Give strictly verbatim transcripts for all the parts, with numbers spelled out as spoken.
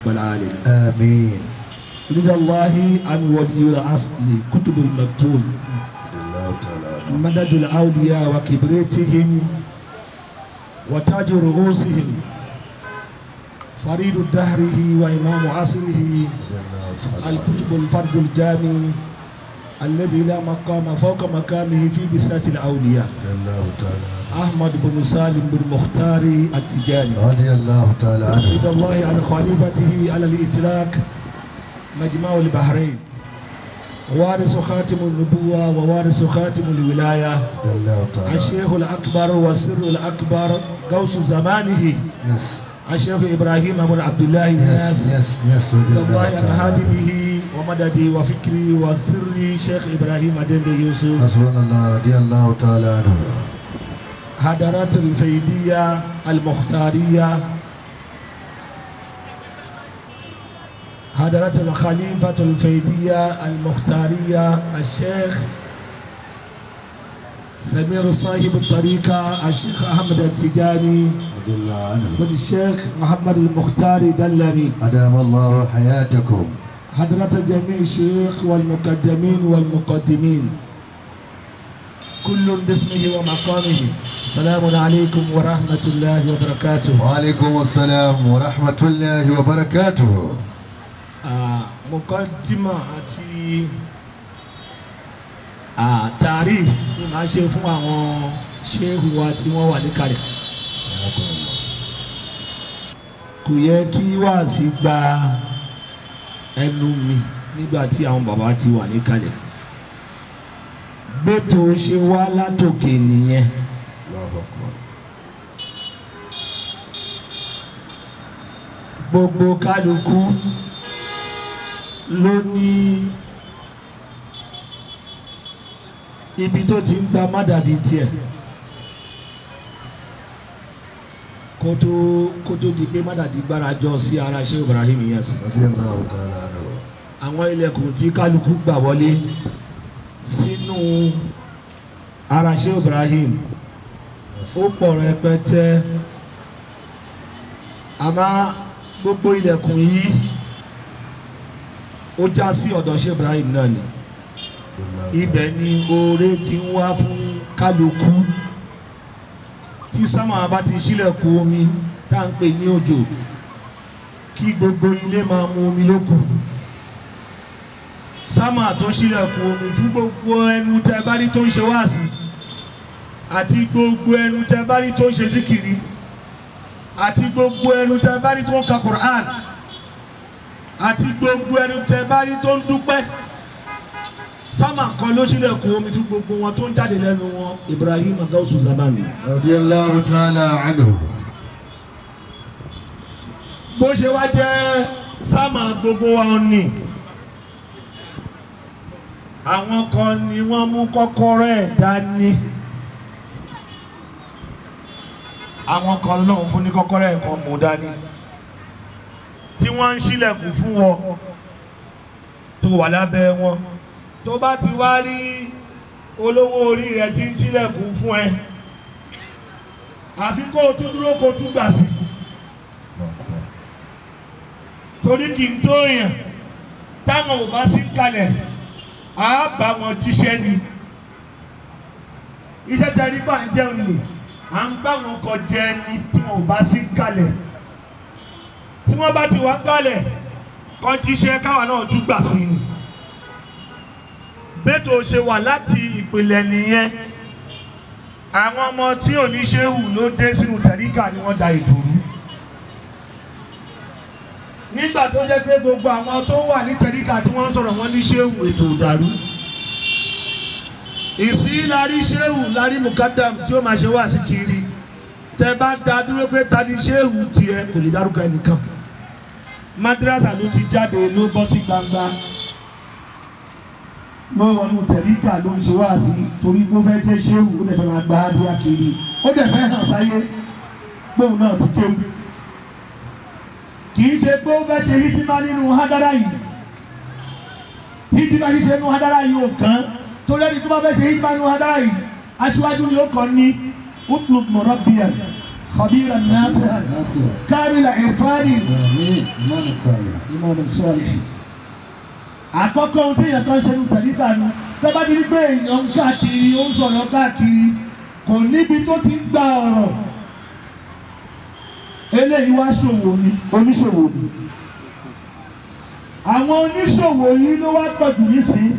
والعالمين. آمين. رضا الله عن ولي الأصل كتب المكتوب مدد الأولياء وكبريتهم وتاج رؤوسهم فريد دهره وإمام عصره الكتب الفرد الجامي الذي لا مقام فوق مقامه في بساط الأولياء أحمد بن سالم بن مختار التجاني رضي الله تعالى عنه. رضي الله عن خليفته على الإطلاق مجمع البحرين وارث خاتم النبوة ووارث خاتم الولاية الشيخ الأكبر والسر الأكبر غوث زمانه الشيخ إبراهيم بن عبد الله الناس رضي الله عن هادمه ومددي وفكري وسري شيخ إبراهيم أدند يوسف حسبنا الله رضي الله تعالى عنه. حضرات الفيدية المختارية حضرات الخليفة الفيدية المختارية الشيخ سمير صاحب الطريقة الشيخ أحمد التجاني رضي الله عنه. والشيخ محمد المختار دلمي أدام الله حياتكم. حضرات جميع الشيوخ والمقدمين والمقدمين كل باسمه ومقامه. السلام عليكم ورحمة الله وبركاته. وعليكم السلام ورحمة الله وبركاته. مقدمة àti تعريف ni màá ṣe fún àwọn ṣéhù wa tí wọ́n wà níkàlẹ̀. Kò yẹ kí wáàsí gba ẹnu mi nígbà tí àwọn bàbá ti wà níkàlẹ̀. Gbẹ́tò ṣe wá látòkè nìyẹn. Gbogbo kálukú ló ní ibi tó ti ń gba mádàdí tiẹ̀ kó tó kó tó di pé mádàdí gbára jọ sí ara Sheikh Ibrahim Inyas. Àwọn ilẹ̀kùn tí kálukú gbà wọlé sínú ara Sheikh Ibrahim ó pọ̀ rẹpẹtẹ àmọ́ gbogbo ilẹ̀kùn yìí ó já sí ọ̀dọ̀ Sheikh Ibrahim náà ni ibẹ̀ ni oore ti ń wá fún kálukú tí sámà bá ti ṣílẹ̀kùn omi tá à ń pè ní òjò kí gbogbo ilé máa mu omi lókù sámà tó ṣílẹ̀kùn omi fún gbogbo ẹnu tẹ bá rí tó ń ṣe wáàsí àti gbogbo ẹnu tẹ bá rí tó ń ṣe síkìrì àti gbogbo ẹnu tẹ bá rí tó ń ka Qur'an àti gbogbo ẹnu tẹ bá rí tó ń dúpẹ́ sámà kan ló ṣílẹ̀kùn omi fún gbogbo wọn tó ń jáde lẹ́nu wọn Ibrahim Gawsu Zamani. Radiyallahu ta'ala anhu. Bó ṣe wá jẹ́ sámà gbogbo wa ni àwọn kan ni wọ́n mú kọ́kọ́rọ́ ẹ̀ dání àwọn kan lọ́hùn fún ní kọ́kọ́rọ́ ẹ̀ kan mú dání tí wọ́n ń ṣílẹ̀kùn fún wọn tó wà lábẹ́ wọn tó bá ti wá rí olówó orí rẹ̀ tí ń ṣílẹ̀kùn fún ẹ àfi kó o tún dúró kó o tún gbà sí torí kì í tó yàn táwọn ò bá sí kalẹ̀ á bá wọn jíṣẹ́ ni iṣẹ́ tẹ rí bá ń jẹun ni à ń bá wọn kọ jẹ ni tí wọn ò bá sí kalẹ̀ tí wọ́n bá ti wá kalẹ̀ kọ́ jíṣẹ́ káwọn náà tún gbà sí i bẹ́ẹ̀ tó ṣe wà láti ìpìlẹ̀ nìyẹn àwọn ọmọ tí ò ní ṣéhù ló dé sínú tẹ̀ríkà ni wọ́n da ètò rú nígbà tó jẹ́ pé gbogbo àwọn tó wà ní tẹ̀ríkà tí wọ́n sọ̀rọ̀ wọ́n ní ṣéhù ètò ìdàrú ìsí lárí ṣéhù lárí mukadam tí ó máa ṣe wá sí kiri tẹ bá da dúró pé ta ni ṣéhù tiẹ̀ kò lè dárúkọ ẹnìkan madrasa ló ti jáde ló bọ́ sí gbangba ló wọnú tẹ̀ríkà ló ń ṣe wá sí torí pé ó fẹ́ jẹ́ ṣéhù ó dẹ̀ fẹ́ máa gba adúlá kiri ó dẹ̀ fẹ́ hàn sáyé gbóhùn náà ti kéwù kì í ṣe pé ó fẹ́ ṣe hídímà nínú hádárà yìí hídímà ṣíṣe nínú hádárà yìí ò kàn torí ẹni tó bá fẹ́ ṣe hídímà nínú hádárà yìí aṣíwájú ni ó kàn ní utlub murabbiyan خبيرا ناصرا كامل عرفان إمام الصالح إمام صالح. àkọ́kọ́ ohun tí èèyàn kan ṣe ní tẹ̀líkà nu tó bá ti rí pé èèyàn ń káàkiri ó ń sọ̀rọ̀ káàkiri kò níbi tó ti ń gba ọ̀rọ̀ eléyìí wá ṣòwò ni oníṣòwò ni àwọn oníṣòwò yìí ló wá pọ̀jù nísìnyí.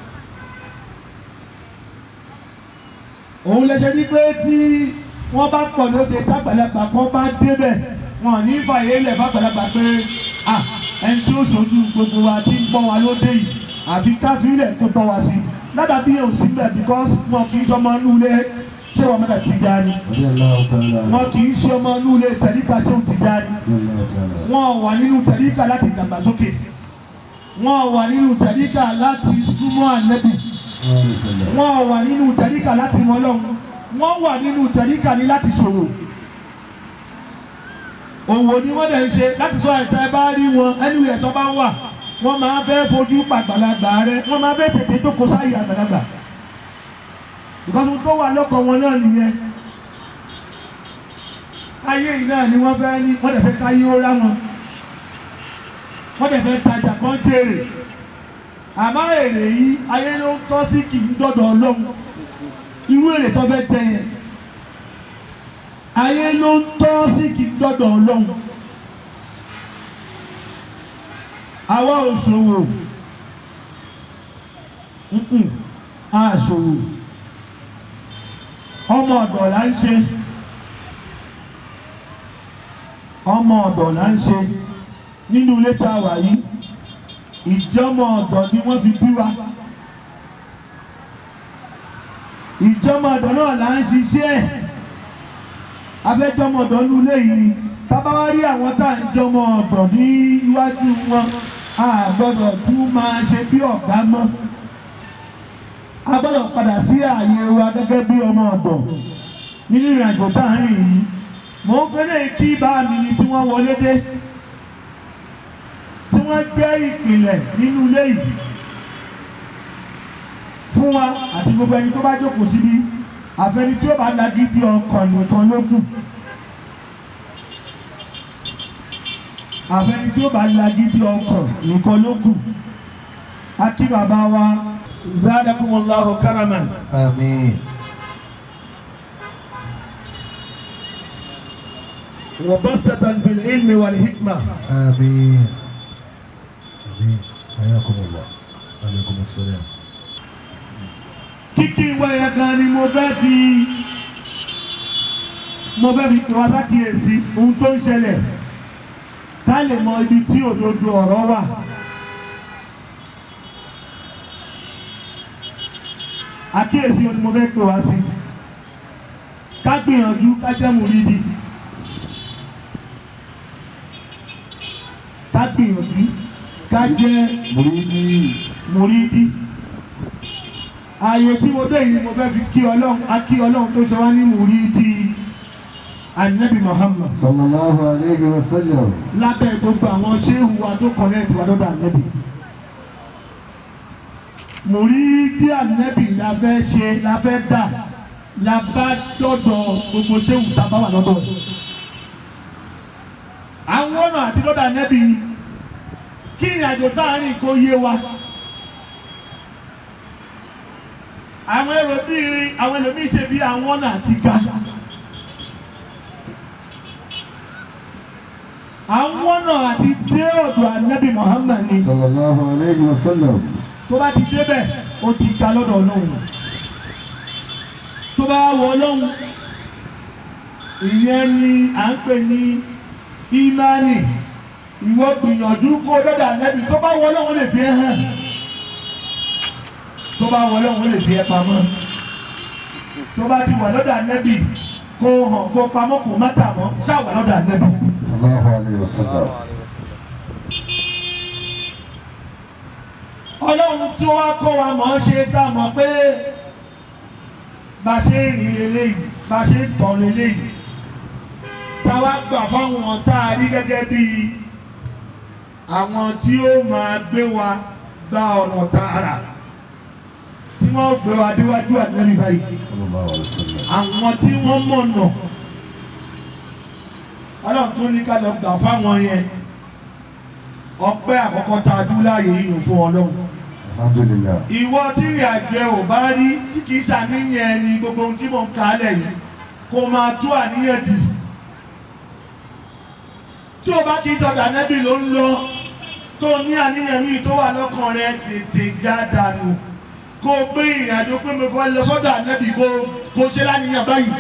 òun lè ṣe ní pé tí wọ́n bá pọ̀ lóde tágbàlagbà kan bá débẹ̀ wọn ò ní fàyè lẹ̀ fàgbàlagbà pé ah ẹni tí ó ṣojú gbogbo wa ti ń bọ́ wa lóde yìí àti káfílẹ̀ kó bọ́ wa sí ládàá bí yóò sí bẹ́ẹ̀ because wọn kì í ṣe ọmọ inú ilé ṣé wọn mẹ́ta Tijani wọn kì í ṣe ọmọ inú ilé tẹ̀líkà ṣé wọn Tijani wọn wà nínú tẹ̀líkà láti dàgbàsókè wọn wà nínú tẹ̀líkà láti súnmọ́ Ànábì wọn wà nínú tẹ̀líkà láti mọ Ọlọ́run wọn wà nínú tẹ̀líkà ní láti ṣòwò òwò ni wọ́n dẹ̀ ń ṣe láti sọ ẹ̀ta ẹ bá rí wọn ẹni ẹ̀tọ́ bá ń wà wọ́n máa fẹ́ fojú pàgbàlagbà rẹ wọ́n máa fẹ́ tètè tó kó sáyé àgbàlagbà ìkọ́sùn tó wà lọ́kọ̀ wọn náà nìyẹn ayé yìí náà ni wọ́n fẹ́ ní wọ́n dẹ̀ fẹ́ káyé ó rá wọn wọ́n dẹ̀ fẹ́ tajà kan jèrè àmọ́ èrè yìí ayé ló ń tọ́ sí kì í dọ̀dọ̀ Ọlọ́run irú èrè tó fẹ́ tẹ yẹn ayé ló ń tọ́ sí kì í dọ̀dọ̀ Ọlọ́run àwa ò ṣòwò a ṣòwò ọmọ ọ̀dọ̀ là ń ṣe ọmọ ọ̀dọ̀ là ń ṣe nínú ilé tá a wà yìí ìjọmọ ọ̀dọ̀ ni wọ́n fi bí wa ìjọmọ ọ̀dọ̀ náà là ń ṣiṣẹ́ afẹ́jọmọ ọ̀dọ̀ nínú ilé yìí tábàwá rí àwọn tá à ń jọmọ ọ̀dọ̀ ní iwájú wọn a gbọ́dọ̀ tún máa ṣe bí ọ̀gá mọ́ a gbọ́dọ̀ padà sí ààyè wa gẹ́gẹ́ bí ọmọ ọ̀dọ̀ nínú ìrìnàjò tá à ń rìn yìí mò ń fẹ́lẹ́ kí bá mi ni tí wọ́n wọlé dé tí wọ́n jẹ́ ìpìlẹ̀ nínú ilé yìí fún wa àti gbogbo ẹni tó bá jókòó síbí àfẹni tí ó bá lágídí ọkàn nìkan ló kù àfẹni tí ó bá lágídí ọkàn nìkan ló kù a kí bàbá wa zadakumullahu karaman. Àmín. wa bastatan fil ilmi wal hikma. Àmín. Àmín. Ayakumullah. Alaykum assalam. kíkí wáyà gan ni mo fẹ́ fi mo fẹ́ fi pè wá sákìyèsí ohun tó ń ṣẹlẹ̀ ká lè mọ ibi tí òdodo ọ̀rọ̀ wà. àkíyèsí ohun tí mo fẹ́ pè wá sí ká gbìyànjú ká jẹ́ mùrídì ká gbìyànjú ká jẹ́ Mùrídì. mùrídì. ààyè tí mo dé yìí mo fẹ́ fi kí Ọlọ́run a kí Ọlọ́run tó ṣe wá ní mùrídì Ànábì Muhammad Sallallahu alayhi wa sallam. lábẹ́ gbogbo àwọn ṣéhù wa tó kọ̀nẹ́ẹ̀tì wa lọ́dọ̀ Ànábì. mùrídì Ànábì la fẹ́ ṣe la fẹ́ dà la bá dọ̀dọ̀ gbogbo ṣéhù tá a bá wà lọ́dọ̀. àwọn ọ̀nà àti lọ́dọ̀ Ànábì kí ìrìnàjò tá a rìn kó yé wa. àwọn èrò bíi àwọn ẹlòmíín ṣe bí àwọn ọ̀nà àti ga. àwọn ọ̀nà àti dé ọ̀dọ̀ Ànábì Muhammad ni. Sallallahu alayhi wa sallam. tó bá ti débẹ̀ ó ti ga lọ́dọ̀ Ọlọ́run. tó bá wọ Ọlọ́run ìyẹn ni à ń pè ní ìmánì. ìwọ gbìyànjú kó lọ́dọ̀ Ànábì tó bá wọ Ọlọ́run lè fi ẹ́ hàn. tó bá wọ Ọlọ́run lè fi ẹ́ pamọ́. tó bá ti wà lọ́dọ̀ Ànábì kó hàn kó pamọ́ kó má tà mọ́ ṣáà wà lọ́dọ̀ Ànábì. Sallallahu alayhi wa sallam. Ọlọ́run tí wọ́n kọ́ wa mọ̀ ọ́ ṣe tá a mọ̀ pé bá a ṣe ń rìn eléyìí bá a ṣe ń tọ̀ eléyìí táwa gbà fáwọn tá a rí gẹ́gẹ́ bí àwọn tí ó máa gbé wa gba ọ̀nà tààrà tí wọ́n gbé wa déwájú Ànábì báyìí Sallallahu alayhi wa sallam. àwọn tí wọ́n mọ̀nà Ọlọ́run tó ní ká lọ gbà fáwọn yẹn ọpẹ́ àkọ́kọ́ tá a dún láàyè yìí fún Ọlọ́run. Alhamdulillah. Ìwọ tí ìrìn àjò ò bá rí tí kìí ṣàníyàn ẹni gbogbo ohun tí mò ń kálẹ̀ yìí kó máa tó àníyàn tì. Tí o bá kí tọ́jà nẹ́bí ló ń lọ tó ní àníyàn míì tó wà lọ́kàn rẹ tètè já dànù kó o gbé ìrìn àjò pé mo fẹ́ lọ sọ́dọ̀ ànẹ́bí kó o ṣe láníyàn báyìí.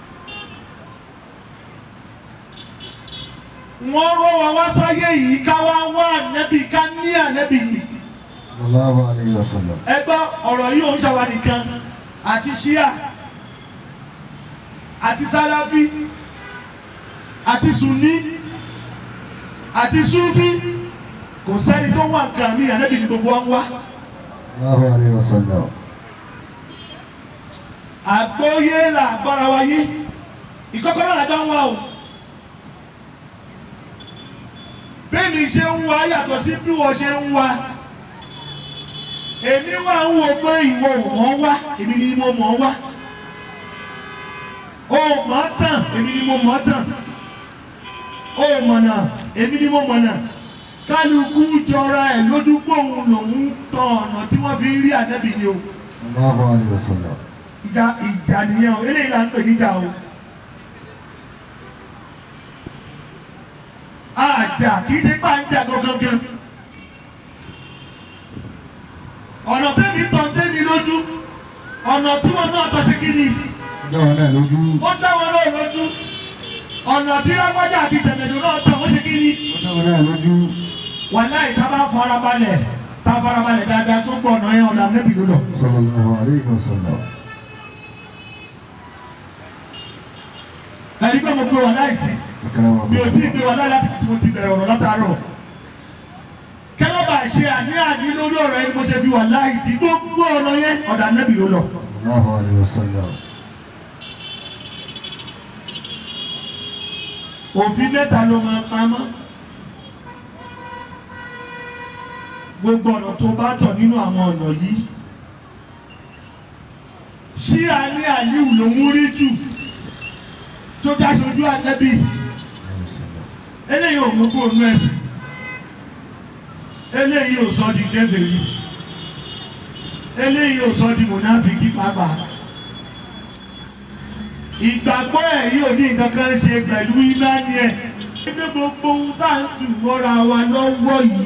Wọ́n rọ́ wa wá sáyé yìí ká wá wá ànẹ́bí ká ní ànẹ́bí yìí. Sallallahu alayhi wa sallam. Ẹ gbọ́ ọ̀rọ̀ yìí òun ṣàwà nìkan àti ṣíà àti sálàfí àti sùnní àti súfí kò sẹ́ni tó wà nǹkan mi ànẹ́bí ní gbogbo wọn wá. Sallallahu alayhi wa sallam. Àgbóyé là gbọ́ra wáyé ìkọ́kọ́rọ́ làjọ ń wá o. Bẹ́ẹ̀ni ṣe ń wá yàtọ̀ sí bí wọ́n ṣe ń wá. Èmi wá ń wo pé ìwọ mọ̀ wá èmi ni mo mọ̀ wá. O mọ̀ tán èmi ni mo mọ̀ tán. O mọ̀nà èmi ni mo mọ̀nà. Kálukú jọra ẹ̀ lójú pòun lòun tọ̀ ọ̀nà tí wọ́n fi rí ànẹ́bí ni o. Sallallahu alayhi wa sallam. Ìjà ìjà nìyẹn o eléyìí là ń pè níjà o. Àjà kì í ṣe pà ń jà gangan. Ọ̀nà tẹ́mi tọ̀ ń tẹ́mi lójú ọ̀nà tí wọ́n náà tọ́ ṣe kí ni. Ó dá wọn náà lójú. Ó dá wọn náà lójú ọ̀nà tí lágbájá àti tẹ̀mẹ̀dù náà tọ̀ wọ́n ṣe kí ni. Ó dá wọn náà lójú. Wàláhì tá bá farabalẹ̀ tá farabalẹ̀ dáadáa tó gbọ́ ọ̀nà yẹn ọ̀nà Ànábì ló lọ. Sallallahu alayhi wa sallam. Ẹ̀rí pé mo gbé wàláhì sí mi ò tí ì gbé wàláhì láti tí mo ti bẹ̀rẹ̀ ọ̀rọ̀ látàárọ̀. Kẹ́lọ́ bá ṣe àní-àní lórí ọ̀rọ̀ yẹn ni mo ṣe fi wàláhì tí gbogbo ọ̀nà yẹn ọ̀dà Ànábì ló lọ. Sallallahu alayhi wa sallam. Òfin mẹ́ta ló máa pamọ́. Gbogbo ọ̀nà tó bá tọ̀ nínú àwọn ọ̀nà yìí. Ṣí àní Àlíù ló mú rí jù tó já sojú Ànábì. Eléyìí ò mú kó nú ẹ̀sìn. Eléyìí ò sọ di kèfèrí. Eléyìí ò sọ di mùnáfíkí pàápàá. Ìgbàgbọ́ ẹ̀ yóò ní nǹkan kan ṣe pẹ̀lú ìmánì ẹ̀. Ẹgbẹ́ gbogbo ohun tá à ń dùn mọ́ra wa lọ́wọ́ yìí.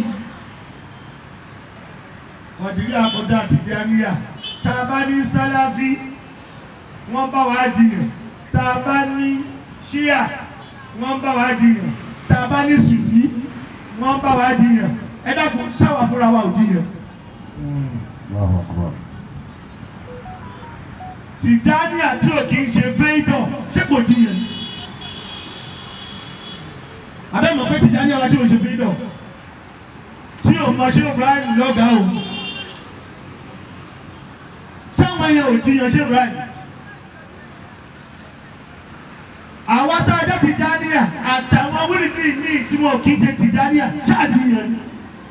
Ọ̀dìrí àkọ́dá àti Tìjàníyà. Tá a bá ní Sálàfí, wọ́n bá wa jiyàn. Tá a bá ní Ṣíà, wọ́n bá wa jiyàn. Tá a bá ní Sùfí, wọ́n bá wa jiyàn. Ẹ dákun ṣáwà fúnra wa ò jiyàn. Allahu akbar. Tìjàníyà tí ò kì í ṣe fẹ́ìdọ̀ ṣé kò jiyàn? Abẹ́ mọ̀ pé Tìjàníyà wa tí ò ṣe fẹ́ìdọ̀ tí ò mọ̀ ṣé Ibrahim lọ́gàá o. Sáwọn yẹn ò jiyàn ṣé Ibrahim. Àwa tá a jẹ́ Tìjàníyà àtàwọn wíìlì míì tí wọn kì í ṣe Tìjàníyà ṣáàjiyàn ni.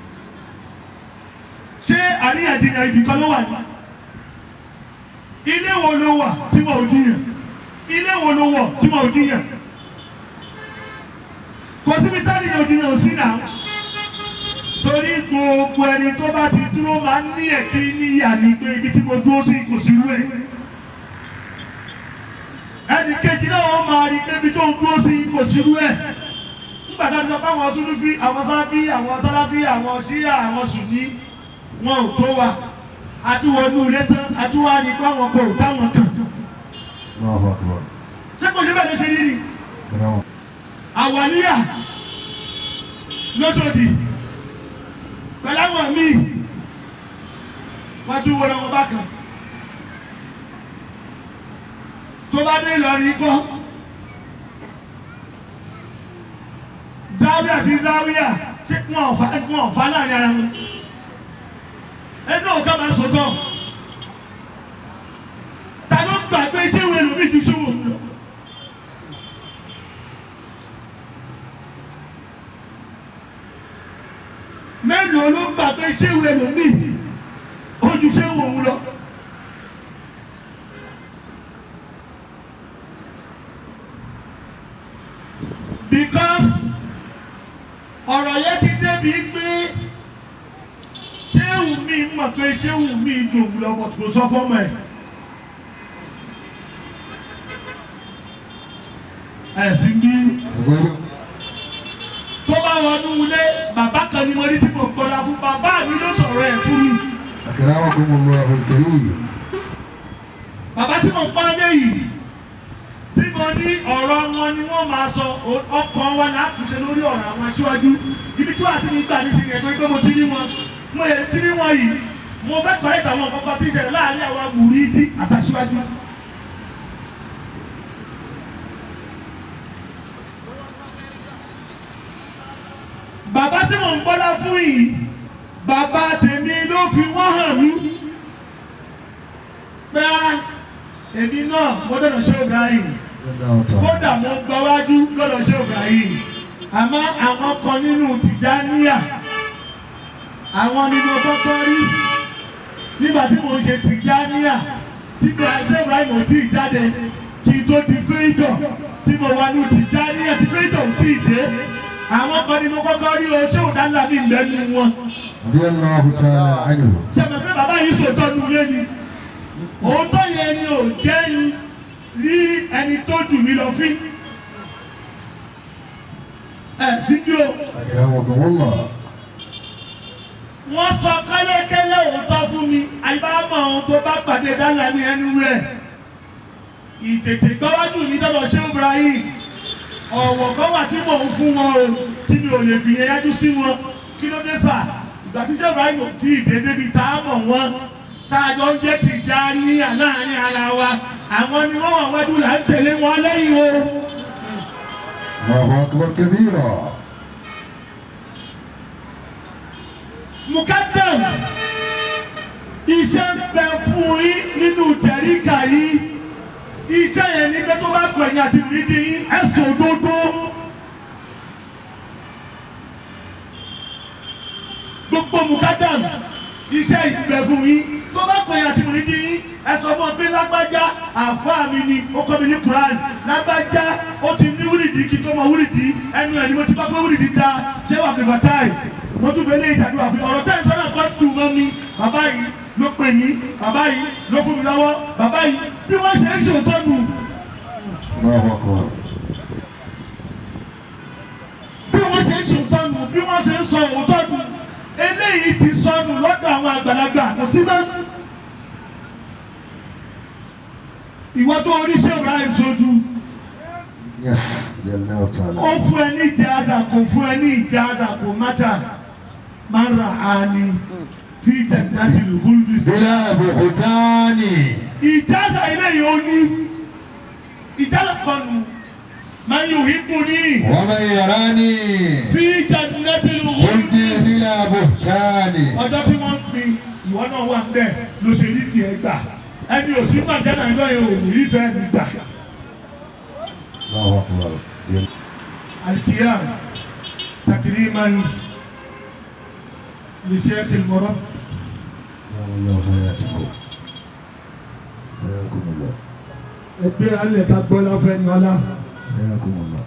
Ṣé àríyànjiyàn ibì kan ló wà ní? Ilé wo ló wà tí wọn ò jiyàn? Ilé wo ló wọ̀ tí wọn ò jiyàn? Kò síbi táyì ò jiyàn sí náà. Torí gbogbo ẹni tó bá ti dúró máa ń ní ẹ̀kí níyà ní pé ibi tí mo dúró sí kò sí rú ẹ̀. Ẹnì kejì náà wọ́n máa rí pé ibi tó ń dúró sí kò sí rú ẹ̀. Nígbà tá a ti sọ pé àwọn Súnúfí, àwọn Sáfí, àwọn Sálàfí, àwọn Ṣíà, àwọn Sùnní wọn ò tó wa. Àtiwọnú ilé tán, àtiwárí pé àwọn kò táwọn kàn. Allahu akbar. Ṣé kò ṣe bẹ́ẹ̀ ló ṣe rí ni? Àwàlíyà lóṣòdì pẹ̀lú àwọn míì wọ́n tún wọlé wọn bákan. Tó bá dé Ìlọrin kọ́ Záwíà sí Záwíà ṣé wọn ò fà láàrin ara wọn. Ẹgbẹ́ òkà máa sọ̀tọ̀. Ta ló gbàgbé iṣẹ́ ìwé lómi ju ṣòwò lọ? Mélòó ló gbàgbé iṣẹ́ ìwé lómi ojú ṣòwò lọ? Because ọ̀rọ̀ yẹn ti débi pé ṣéwù mi mọ̀ pé ṣéwù mi dùn lọ́wọ́ kò sọ fọ́mọ ẹ̀. ẹ̀sìn bí tó bá wọnú ilé bàbá kan ni mo rí tí mo gbọ́dọ̀ fún bàbá mi ló sọ̀rọ̀ ẹ̀ fún mi. bàbá tí mo pa lé yìí tí mo ní ọ̀rọ̀ wọn ni wọ́n máa sọ ọkàn wa láàtúnṣe lórí ọ̀rọ̀ àwọn aṣíwájú ibi tí wàá sí ní gbà nísìnyí ẹ̀ tó ń gbé mo ti rí wọn mo yẹ ti rí wọn yìí mo fẹ́ kọ́rẹ́tà àwọn kọ́kọ́ tí ń ṣẹlẹ̀ láàrin àwọn mùrídì àtàṣíwájú. bàbá tí mò ń bọ́lá fún yìí bàbá tèmi ló fi wọ́n hàn mí pé èmi náà mo dọ̀dọ̀ ṣe Ibrahim kódà mo gbáwájú lọ́dọ̀ ṣe Ibrahim àmọ́ àwọn kan nínú Tìjàníyà àwọn ni mo kọ́kọ́ rí nígbà tí mo ń ṣe Tìjàníyà tí ṣe Ibrahim ò tí ì jáde kí n tó di fírídọ̀ tí mo wà ní Tìjàníyà tí fírídọ̀ ò tí ì dé àwọn kan ni mo kọ́kọ́ rí o ṣé ò dáńlá mi lẹ́nu wọn. ṣe mọ̀ pé bàbá yìí sòtọ́ nu ilé ni òótọ́ yẹn ni ò jẹ́ rí ẹni tó jù mí lọ fí. ẹ síjú o. wọ́n sọ kẹ́lẹ́kẹ́lẹ́ òótọ́ fún mi àyíbámọ̀ ohun tó bá pàdé dáńlá ní ẹnu rẹ̀ ìtètè gbọ́wájú mi dọ́dọ̀ ṣé Ibrahim ọ̀wọ̀ kan wà tí mò ń fún wọn o tí mi ò lè fi yẹn yájú sí wọn kí ló dé sà ìgbà tí ṣé Ibrahim ò tí ì dé débi tá a mọ̀ wọ́n tá a jọ ń jẹ́ Tìjàníyà láàrin ara wa àwọn ni wọ́n wà wájú là ń tẹ̀lé wọn lẹ́yìn o. Allahu akbar kabira. Mukaddam iṣẹ́ ń bẹ fún yín nínú tẹ̀ríkà yìí iṣẹ́ yẹn ní pé tó bá gbẹ̀yìn àti ìrídìí yín ẹ̀sùn òdodo. gbogbo Mukaddam iṣẹ́ ìgbẹ́ fún yín tó bá gbẹ̀yìn àti ìrídìí yín ẹ sọ fún ọ pé lágbájá àfáà mi ni ó kọ́ mi ní Quran lágbájá ó ti ní wúrìdì kí tó mọ wúrìdì ẹnu ẹ̀ ni mo ti bá pé wúrìdì da ṣé wà pèpà táì mo tún fẹ́ lé ìṣàdúrà fún ọ̀rọ̀ tẹ́ ìṣọ́nà kan dùn mọ́ mi bàbá yìí ló pè mí bàbá yìí ló fún mi lọ́wọ́ bàbá yìí bí wọ́n ṣe ń ṣòótọ́ nù. bí wọ́n ṣe ń ṣòótọ́ nù bí wọ́n ṣe ń sọ òótọ́ nù eléyìí ti sọnù lọ́dọ̀ àwọn àgbàlagbà kò sí mọ́. ìwọ tó oríṣẹ́ Ibrahim sojú ó fún ẹ ní ìjáàdà kò fún ẹ ní ìjáàdà kò mátà máa ń ra àní fi jannati lùgúlùdì. Bila buhtani. ìjáàdà ilé yìí ó ní ìjáàdà kan nù man yuhibbuni. Wa man yarani. fi jannati lùgúlùdì. Bila buhtani. ọjọ́ tí wọ́n ń pin ìwọ náà wà ń bẹ̀ ló ṣe ní tiẹ̀ gbà ẹni òsì náà jẹ́ nàìjíríà yẹn ò ní rí fẹ́ mi gbà. Allahu akbar. القيام تكريما لشيخ المرب. الله حياته. حياكم الله. ẹgbẹ́ alẹ́ ká gbọ́ láfẹ́ ní ọlá. حياكم الله.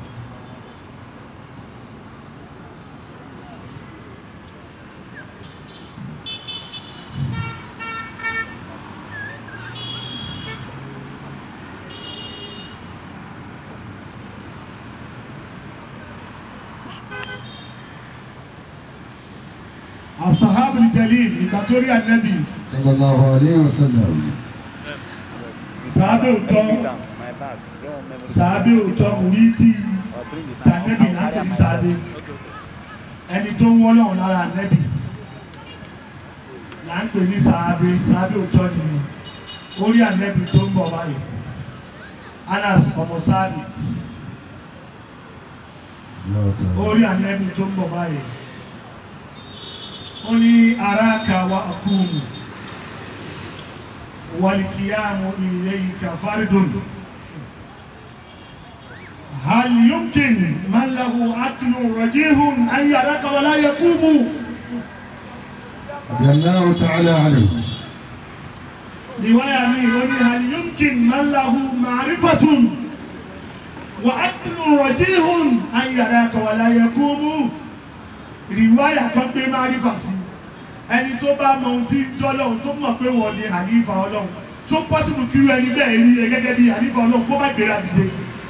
الصحابي الجليل ìgbàtórí ànábì sallallahu alayhi wa sallam. sàábé òótọ́ sàábé òótọ́ mùrídì tànẹ́bì láńpẹ̀ ní sàábé ẹni tó ń wọ́lọ́run lára ànábì láńpẹ̀ ní sàábé sàábé òótọ́ ni orí ànábì tó ń bọ̀ báyìí Anas ọmọ Sábit orí ànábì tó ń bọ̀ báyìí. oni araka wa akumu والقيام إليك فرد هل يمكن من له عقل رجيه أن يراك ولا يقوم؟ رضي الله تعالى عنه. رواية مين هل يمكن من له معرفة وعقل رجيه أن يراك ولا يقوم؟ rìwáyà kan gbé márífà sí ẹni tó bá mọ ohun tí ń jọ́ lọ́hùn tó mọ̀ pé wọ́n ní àlífà ọlọ́hun tó pọ́sibù kí ẹni bẹ́ẹ̀ rí ẹ gẹ́gẹ́ bí àlífà ọlọ́hun kó bá gbéra dìde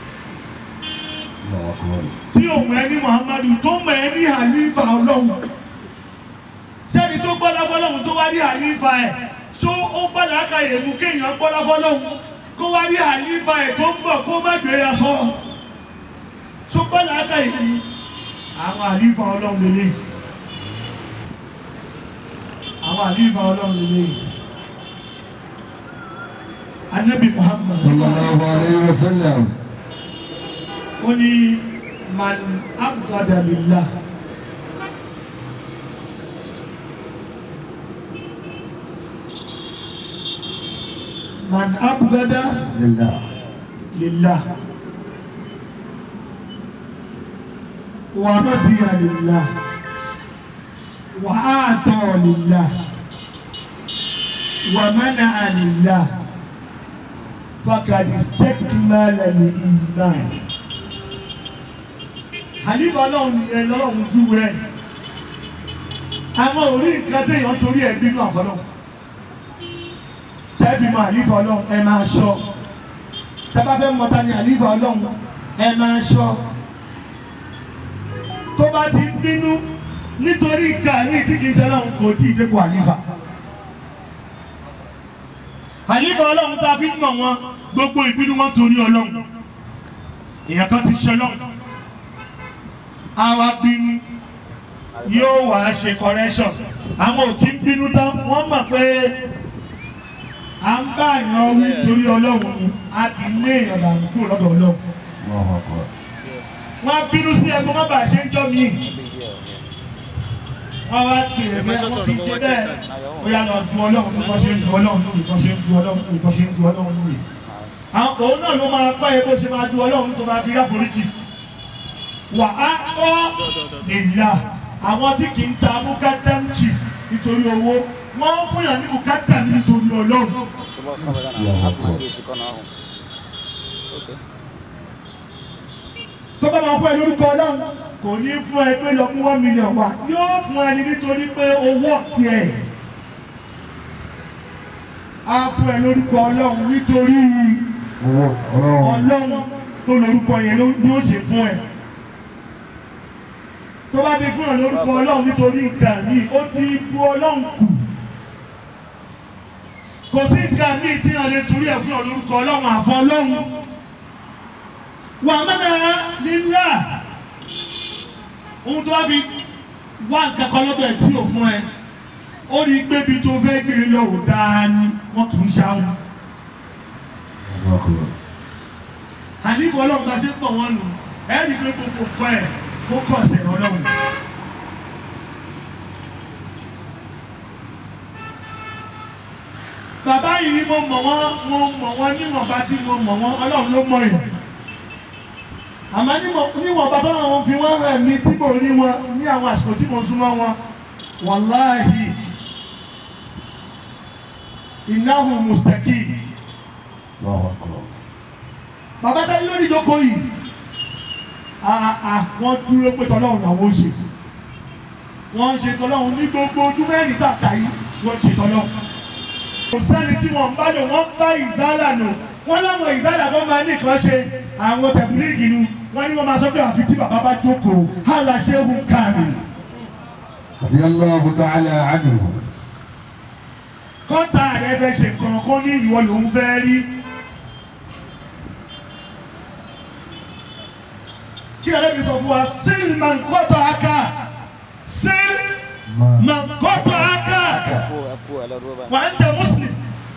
tí òun ẹni Muhammadu tó mọ̀ ẹ́ ní àlífà ọlọ́hun sẹ́ni tó gbọ́lá fọlọ́hun tó wá rí àlífà ẹ̀ tó ó gbọ́lá káyè mú kéèyàn gbọ́lá fọlọ́hun kó wá rí àlífà ẹ̀ tó ń bọ̀ kó má gbéra sọ tó gbọ́lá káyè mú àwọn àlífà ọlọ́hun lélẹ̀ àwọn àlífà ọlọ́hun lélẹ̀ Ànábì Muhammad sallallahu alayhi wa sallam ó ní man abghada lillah man abghada lillah lillah wa radiya lillah wa ata lillah wa mana'a lillah faqad istakmala al-iman. Àlífà ọlọ́run ni ẹ lọ́rùn jú rẹ̀ àwọn orí nǹkan téèyàn torí ẹ̀ bínú àfọlọ́ tẹ́ẹ̀fì mọ àlífà ọlọ́run ẹ máa ṣọ́ tẹ́bá fẹ́ mọ́ta ní àlífà ọlọ́run ẹ máa ṣọ́ tó bá ti bínú nítorí nǹkan ní tí kìí ṣe ọlọ́run kò tí ì dépò àlífà àlífà ọlọ́run tá a fi mọ̀ wọn gbogbo ìbínú wọn torí ọlọ́run èèyàn kan ti ṣe ọlọ́run àwa bínú yóò wá ṣe correction àwọn ò kí ń bínú tán wọ́n mọ̀ pé à ń bá èèyàn wí torí ọlọ́run ni a kì í lé èèyàn dànù kúrò lọ́dọ̀ ọlọ́run wọ́n á bínú sí ẹgbẹ́ má bàa ṣe ń jọ́ mi wọ́n wá pè é pé wọ́n kì í ṣe bẹ́ẹ̀ ó yà lọ du ọlọ́run bí wọ́n ṣe ń du ọlọ́run lórí bí wọ́n ṣe ń du ọlọ́run lórí bí wọ́n ṣe ń du ọlọ́run lórí àwọn òun náà ló máa kọ́ ẹ bó ṣe máa du ọlọ́run tó máa fi ráforíjì wà á kọ́ nìyà àwọn tí kì í ta mukadam chief nítorí owó wọ́n ń fún yàn ní mukadam nítorí ọlọ́run. tó bá máa fún ẹ lórúkọ ọlọ́run kò ní fún ẹ pé lọ mú one million wá yóò fún ẹ ní nítorí pé owó tiẹ̀ á fún ẹ lórúkọ ọlọ́run nítorí ọlọ́run tó lórúkọ yẹn ló yóò ṣe fún ẹ. tó bá ti fún ẹ lórúkọ ọlọ́run nítorí nǹkan míì ó ti bu ọlọ́run kù kò sí nǹkan míì tí a lè torí ẹ fún ẹ lórúkọ ọlọ́run àfọ ọlọ́run wà mẹ́ta nílá ohun tó bá fi wá nǹkan kan lọ́dọ̀ ẹ̀ tí ò fún ẹ ó rí i pé bí tó fẹ́ gbé lọ ò dáa ni wọ́n kì í ṣáwọn. àníkù ọlọ́run bá ṣe ń pọ̀ wọ́n nù ẹ́ rí i pé gbogbo pọ̀ ẹ̀ fókọ̀sì ọlọ́run. bàbá yìí mo mọ̀ wọ́n mo mọ̀ wọ́n níwọ̀nba tí mo mọ̀ wọ́n ọlọ́run ló mọ̀ yẹn àmọ́ níwọ̀nba tó náà wọ́n fi wọ́n hàn mí tí mo rí wọn ní àwọn àsìkò tí mo súnmọ́ wọn wàláhì ìnáhùn mùsítẹ́kì. bàbá táyé lórí ìjókòó yìí wọ́n dúró pé tọ́lọ́run làwọn ó ṣe wọ́n ń ṣe tọ́lọ́run ní gbogbo ojú mẹ́rin tàkà yìí wọ́n ṣe tọ́lọ́run. kò sẹ́ni tí wọ́n ń bá lò wọ́n bá ìzálà nù wọ́n láwọn ìzálà kan máa ní nǹkan ṣe àwọn tẹ̀bílíìgì nu wọ́n ní wọ́n máa sọ pé àfi tí bàbá bá jókòó hàlà ṣéhù kàmì. radiyallahu ta'ala anhu. kọ́ńtà rẹ̀ fẹ́ ṣe kankan ní ìwọ lòún fẹ́ rí. kí ẹ̀rẹ́ mi sọ fún wa síl máa ń kọ́tọ̀ aka síl máa ń kọ́tọ̀ aka wà ń tẹ muslim.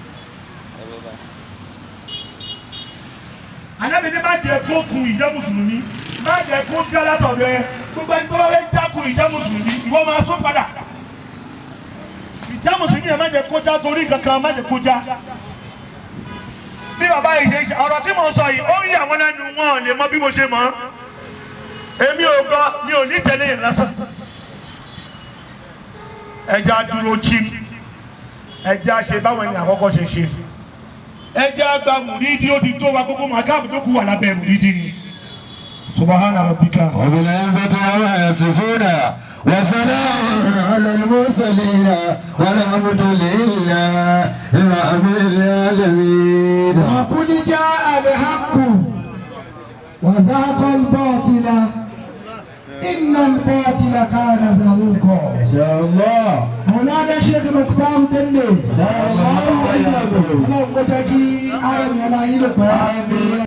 Ànábì ní má jẹ́ kó kun ìjẹ́ mùsùlùmí má jẹ́ kó jẹ́ látọ̀dọ̀ ẹ gbogbo ẹni tó bá fẹ́ já kun ìjẹ́ mùsùlùmí ìwọ máa sọ padà ìjẹ́ mùsùlùmí yẹn má jẹ́ kó já torí kankan má jẹ́ kó já. bí bàbá yìí ṣe ṣe ọ̀rọ̀ tí mo sọ yìí ó ń yà wọ́n lẹ́nu wọn ò lè mọ bí mo ṣe mọ̀ èmi ò gbọ́ mi ò ní tẹ̀lé yẹn lásán. ẹja dúró chí ẹja ṣe báwọn ẹni àkọ́kọ́ ṣe ṣe ẹja gba mùrídìí ó ti tó wa gbogbo màkàbù tó kù wà lábẹ́ mùrídìí ni. subahana rabbika. wa bil izzati amma yasifuna وسلام على المرسلين والحمد لله رب العالمين. وقل جاء الحق وزهق الباطل إن الباطل كان زهوقا. إن شاء الله. مولانا شيخ مختار دلي. الله الله يجزاك. الله يجزاك.